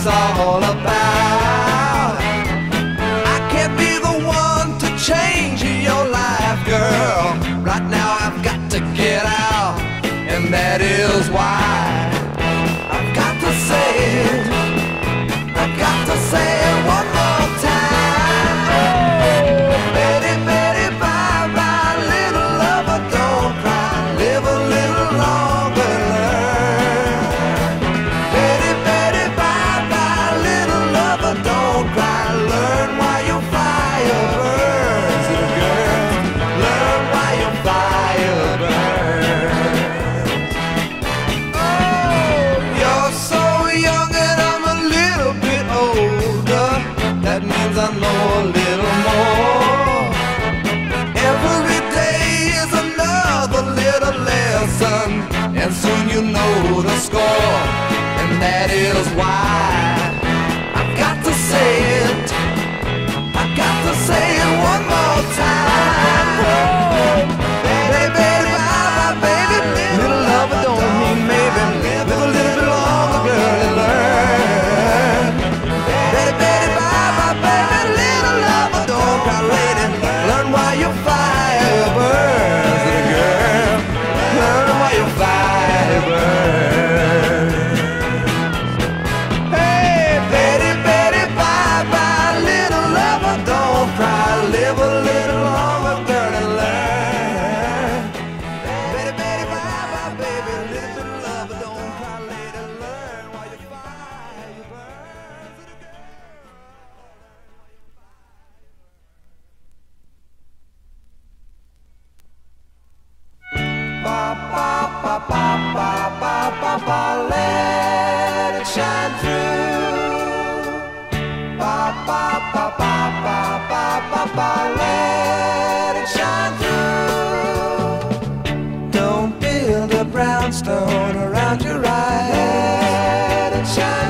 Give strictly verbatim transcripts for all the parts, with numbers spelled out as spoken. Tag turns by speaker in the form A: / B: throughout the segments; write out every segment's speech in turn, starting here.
A: it's all about. I can't be the one to change your life, girl. Right now I've got to get out, and that is why I've got to say it. I've got to say it one more time. Oh, Betty, Betty, bye, bye, little lover, don't cry. Live a little longer, learn. Betty, Betty, bye, bye, little lover, don't cry. Learn why your fire burns, little girl. Learn why your fire burns. Oh, you're so young and I'm a little bit older. That means I know a little more. Every day is another little lesson, and soon you know the score. And that is why I've got to say it. I've got to say it one more time. Baby, baby, bye, bye, baby. Little lover don't mean maybe. Live a little bit longer, girl, and learn. Baby, baby, bye, bye, baby. Little lover don't cry, lady. Learn why your fire burns, little girl. Learn why your fire burns. Hey, Betty, Betty, bye, bye, little lover, don't cry. Live a little longer, girl, and learn. Betty, Betty, bye, bye, baby, little bit of lover, don't cry, lady. Learn why your fire burns, little girl. Ba ba ba ba ba ba ba ba, let it shine through. Ba ba ba ba ba ba ba ba, let it shine through. Don't build a brownstone around your eyes. Let it shine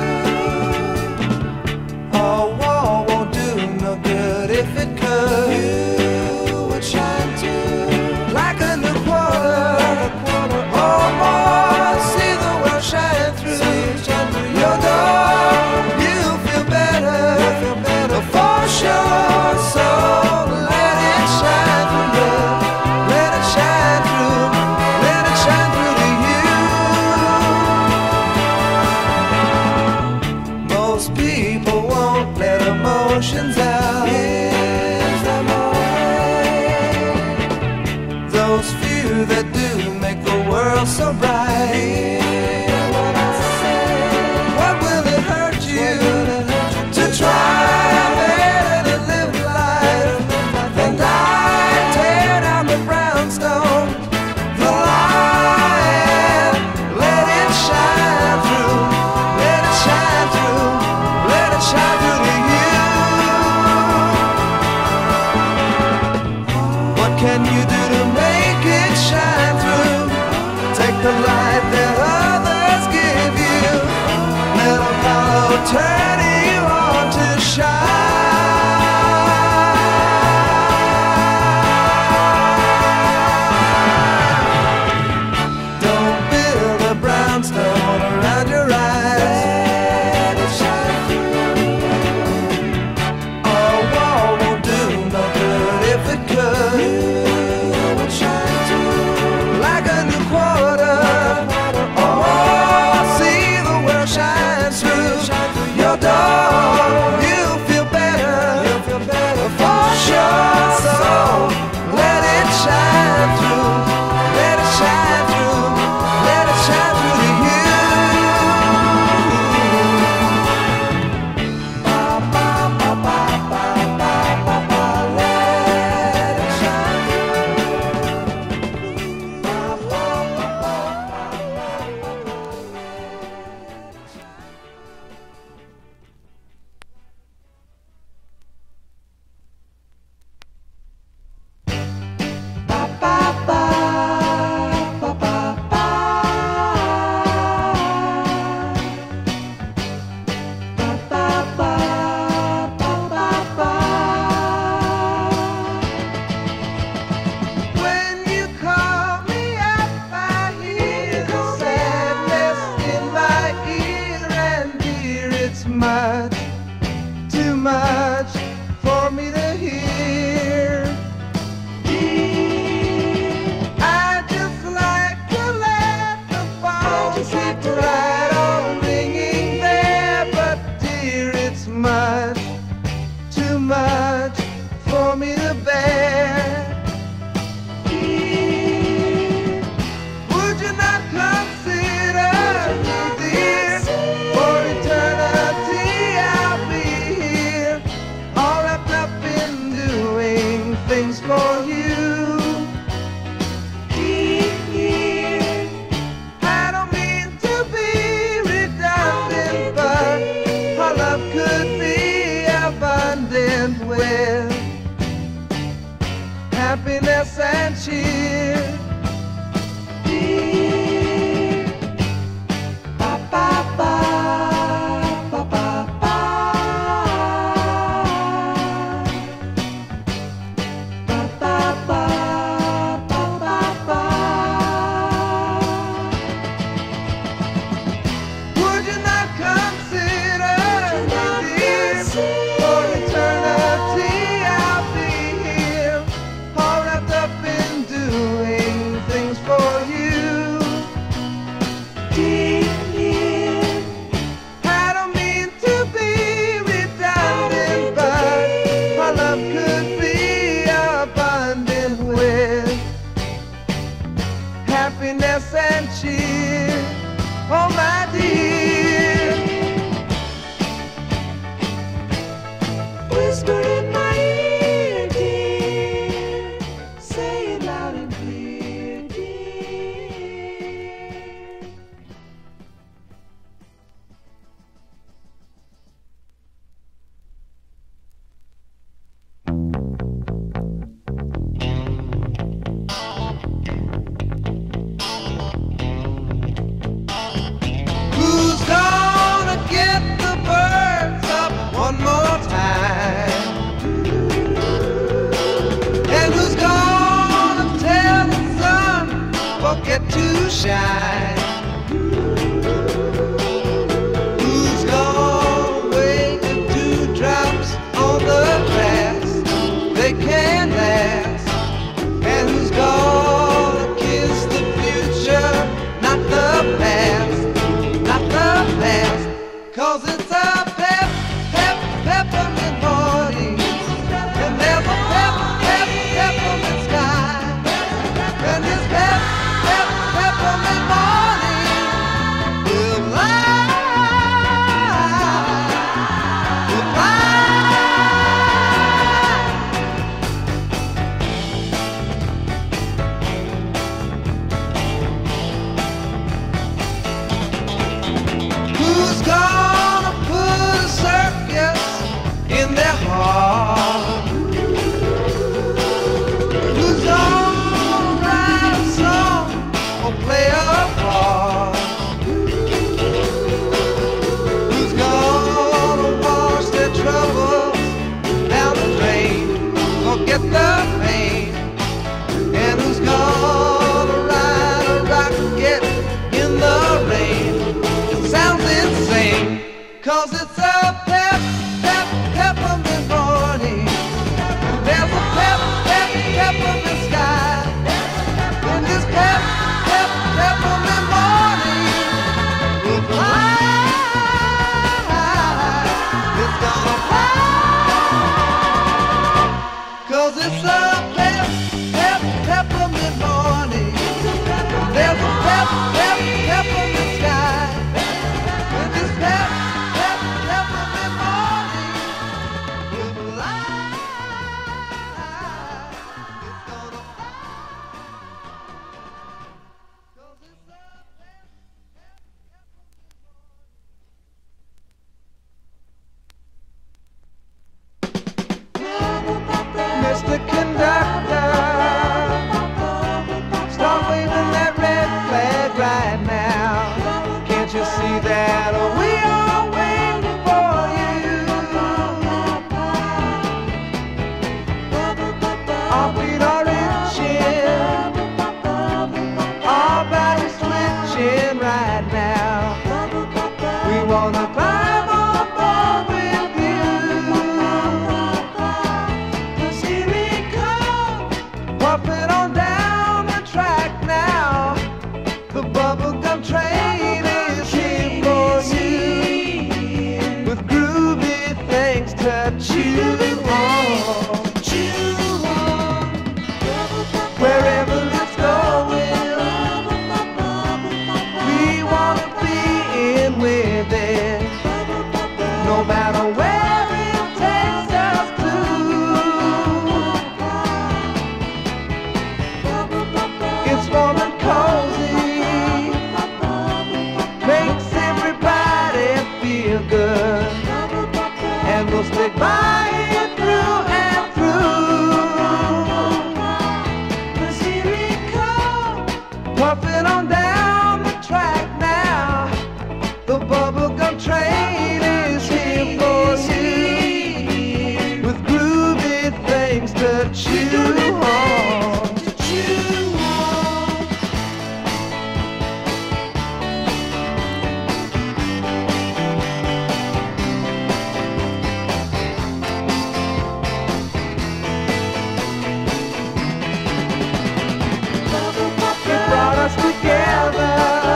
A: through. A wall won't do no good if it could. You would shine too, like a new quarter. Oh boy, see the world shine through your door. You feel better, for sure. So let it shine through you. Let it shine through. Let it shine through to you. Most people won't let emotions out. Is the way. Those few that do make the world so bright. Hear what I say. What will it hurt you to try better to live life? And I tear down the brownstone, the light. Let it shine through. Let it shine through. Let it shine through to you. What can you do to make it shine through? Take the light that others give you. Let them follow, turning you on to shine. Don't build a brownstone around your eyes. Let it shine through. A wall won't do no good if it could. You would shine too, like a new quarter. Oh, see the world shine through your door. fair. Would you not consider, dear, for eternity I'll be here, all wrapped up in doing things for you. I don't mean to be redundant, but our love could be abundant with happiness and cheer. And cheer, oh my dear. Whisper in my ear, dear, say it loud and clear, dear. To shine. Who's gonna wait the dewdrops on the grass? They can't last. And who's gonna kiss the future, not the past, not the past? 'Cause it's a pep, pep, peppermint morning, and there's a pep, pep, peppermint sky, and this pep, pep, peppermint morning will fly, will fly. Who's gonna put a circus in their heart? Who's gonna write a song or play a part? Who's gonna wash their troubles down the drain, forget the pain? And who's gonna ride a rocket in the rain? It sounds insane, 'cause it's a pep, pep, peppermint morning, and there's a pep, pep, peppermint sky, and this pep, pep, peppermint morning will fly. It's gonna fly, 'cause it's a pep, pep, peppermint morning. There's a pep, pep, peppermint sky, and this pep, pep, peppermint morning will fly. It's gonna fly. Mister Conductor, start waving that red flag right now. Can't you see that we are waiting for you? Our feet are itching, our bodies twitching right now. We wanna climb on board with you. 'Cause here we come, puffing on down the track now. The bubblegum train is here for you, with groovy things to chew on. Chew on. chew on, to chew on. You brought us together.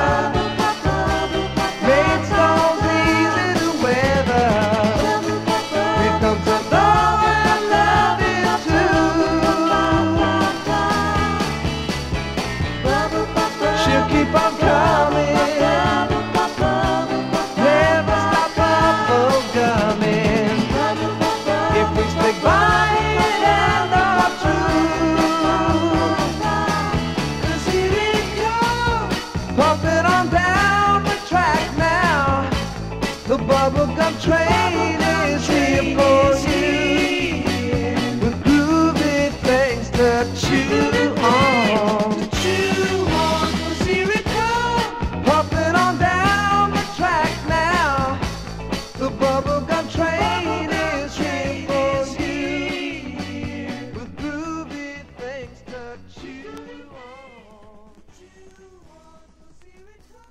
A: Bubblegum train is here for you, with groovy things to chew on, to chew on. Here it comes, pumping on down the track now. The bubblegum train is here for you, with groovy things to chew on, chew on. Here it comes.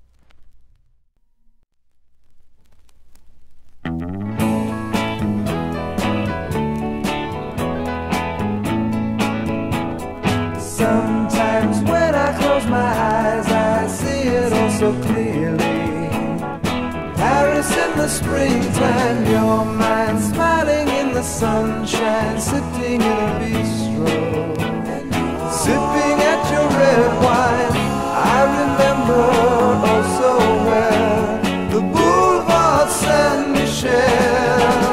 A: Sometimes when I close my eyes, I see it all so clearly. Paris in the springtime, your mind smiling in the sunshine, sitting in a bistro, sipping at your red wine. I remember oh so well the Boulevard Saint-Michel,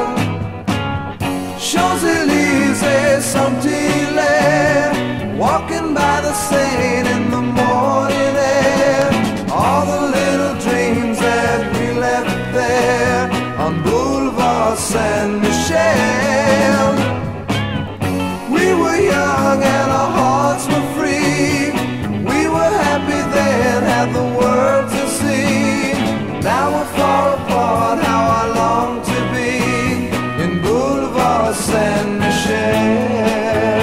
A: Champs-Élysées, Saint-Hilaire, walking by the Seine in the morning air. All the little dreams that we left there on Boulevard Saint-Michel. We were young and our hearts were free. We were happy then, had the world to see. Now we're far apart, how I long to be in Boulevard Saint-Michel.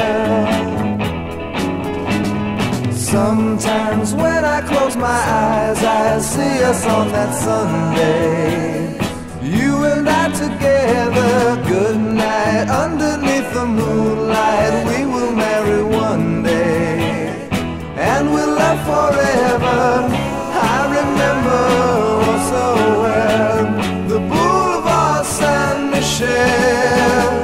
A: Sometimes when I close my eyes, I see us on that Sunday, you and I together. Good night, underneath the moonlight. We will marry one day, and we'll love forever. I remember oh so well the Boulevard Saint-Michel,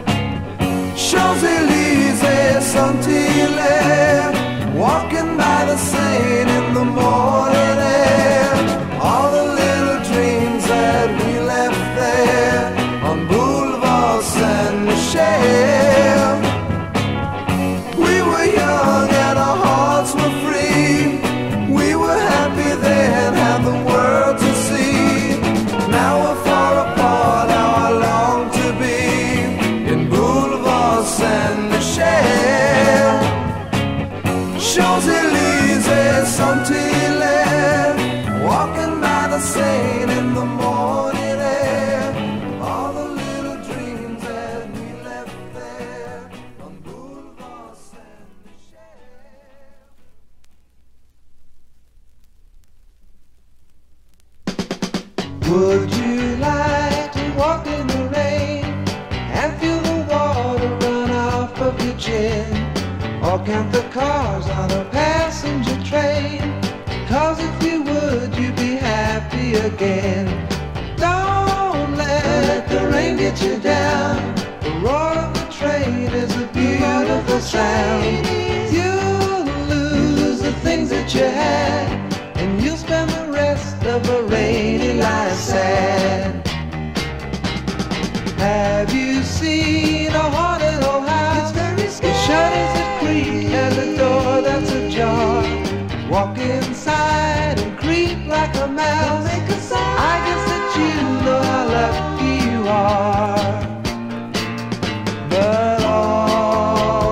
A: Champs-Élysées, Saint-Hilaire, walking by the Seine in the morning air. All the little dreams that we left there on Boulevard Saint-Michel. We were young and our hearts were free. We were happy then, had the world to see. Now we're far apart, how I long to be in Boulevard Saint-Michel, Champs-Élysées, Saint-Hilaire, walking by the Seine in the morning air. All the little dreams that we left there on Boulevard Saint-Michel. Would you like to walk in the rain and feel the water run off of your chin? Or count the cars on a passenger train? 'Cause if you would, you'd be happy again. Don't let the rain get you down. The roar of the train is a beautiful sound. You'll lose the things that you had, and you'll spend the rest of a rainy life sad. Have you seen a haunted old house? It's very scary. It shutters that creak and the door that's ajar. Walk inside and creep like a mouse. Make a sound. I guess that you know how lucky you are. But all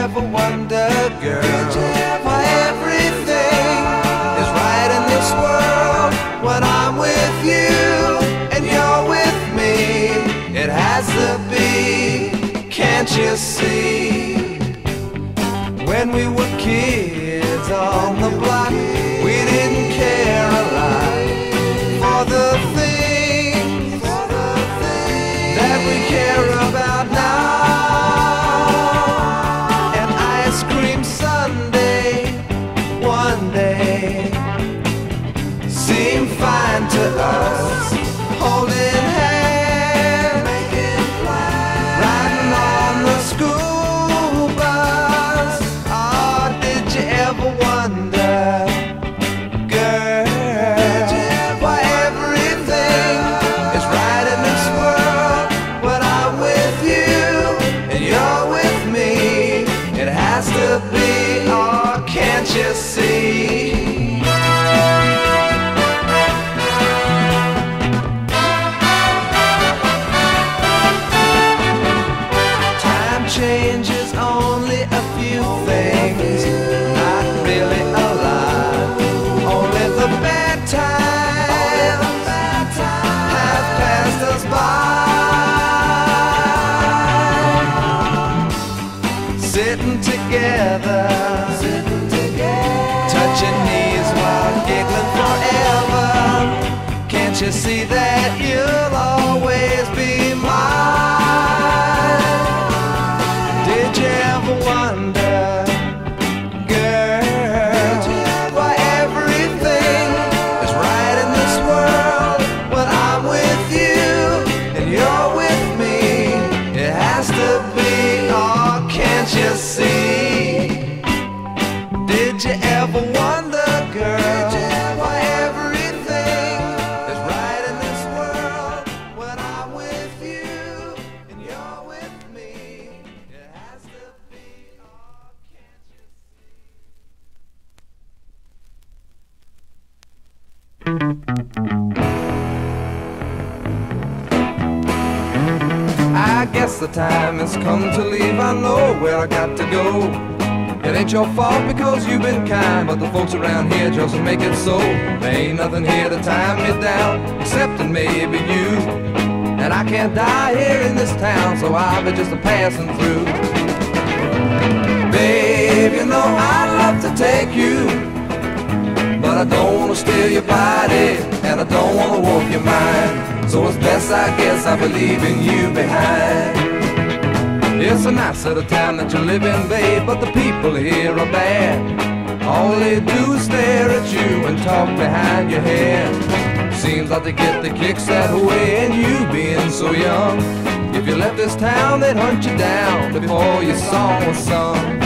A: ever wonder, girl, why everything is right in this world when I'm with you and you're with me? It has to be, can't you see? When we were kids on the block, we didn't care a lot for the things that we care about now. And ice cream sundae one day seemed fine to us, holding hands, riding on the school bus. Oh, did you ever wonder, girl, why everything is right in this world when I'm with you and you're with me? It has to be, oh, can't you see? Time changes only a few things, not really a lot. Only the bad times have passed us by. Sitting together, touching knees while giggling forever. Can't you see that you'll always be mine? Did you ever wonder, girl, why everything is right in this world when I'm with you and you're with me? It has to be, oh, can't you see? Did you ever wonder, girl, why everything is right in this world when I'm with you and you're with me? It has to be, oh, can't you see? I guess the time has come to leave. I know where I got to go. It ain't your fault because you've been kind, but the folks around here just make it so. There ain't nothing here to tie me down, excepting maybe you. And I can't die here in this town, so I'll be just a passing through. Babe, you know I'd love to take you, but I don't want to steal your body, and I don't want to warp your mind. So it's best, I guess, I believe in you behind. It's a nice little town that you live in, babe, but the people here are bad. All they do is stare at you and talk behind your head. Seems like they get the kicks that way, and you being so young, if you left this town, they'd hunt you down before your song was sung.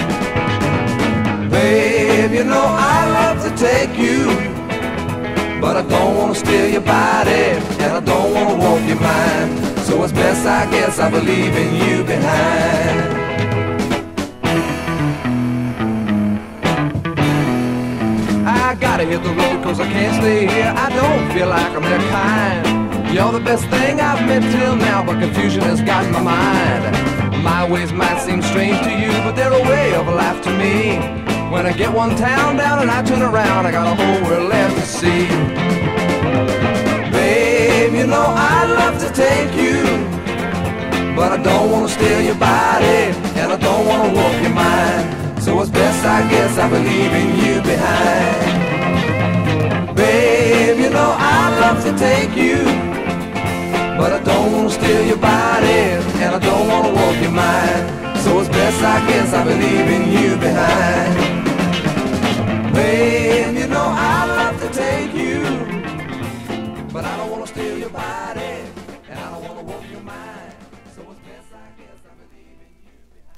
A: Babe, you know I'd love to take you, but I don't want to steal your body, and I don't want to warp your mind. So it's best, I guess, I believe in you behind. I gotta hit the road cause I can't stay here. I don't feel like I'm that kind. You're the best thing I've met till now, but confusion has got my mind. My ways might seem strange to you, but they're a way of life to me. When I get one town down and I turn around, I got a whole world left to see. Babe, you know I'd love to take you, but I don't want to steal your body, and I don't want to warp your mind. So it's best, I guess, I believe in you behind. Babe, you know I'd love to take you, but I don't want to steal your body, and I don't want to warp your mind. So it's best, I guess, I believe in you behind. Babe, you know I'd love to take you, but I don't want to steal your body, and I don't want to warp your mind. So it's best, I guess, I believe in you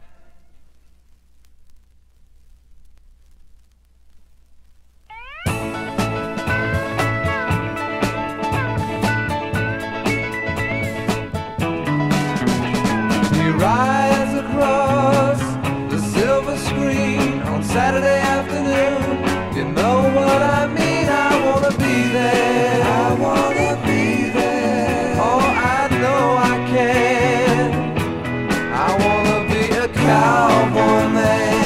A: behind. You rise across the silver screen on Saturday afternoon. You know what I mean, I wanna be there. I wanna be there. Oh, I know I can. I wanna be a cowboy man.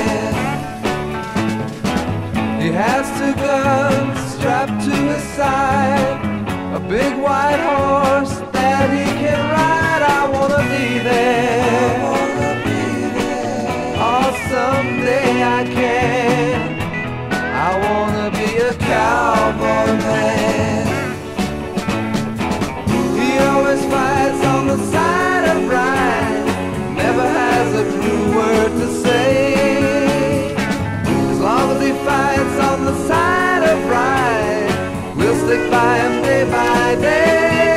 A: the side of right, never has a true word to say. As long as he fights on the side of right, we'll stick by him day by day.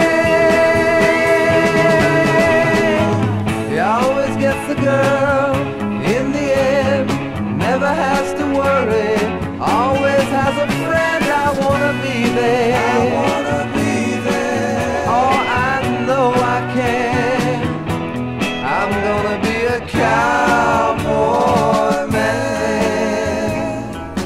A: He always gets the girl in the end, never has to worry, always has a friend. I wanna be there, I wanna be there. Oh, I know I can. I'm gonna be a cowboy man.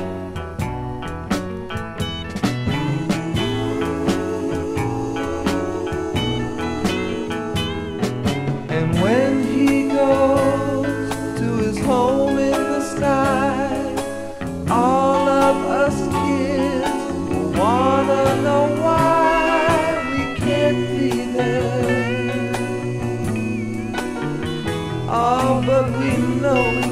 A: And when he goes to his home in the sky, all of us kids will wanna know why we can't be there. Oh, but we know